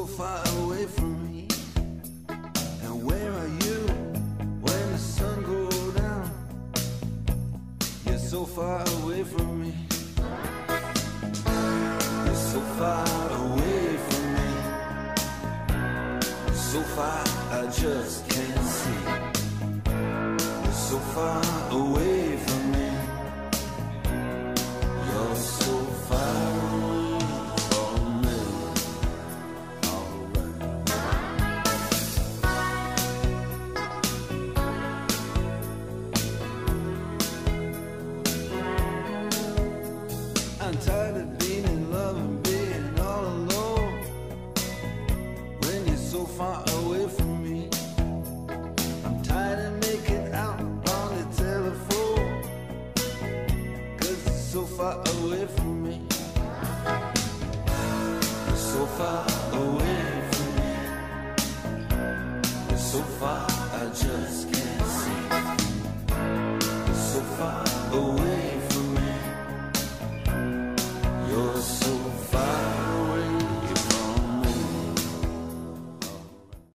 so far away from me. And where are you when the sun goes down? You're so far away from me. You're so far away from me. So far I just can't see. You're so far away from me. You're so far away from me. Alright. I'm tired of being in love and being all alone when you're so far away from me. I'm tired of making out on the telephone, 'cause you're so far away from me. You're so far away from me. You're so far I just can't.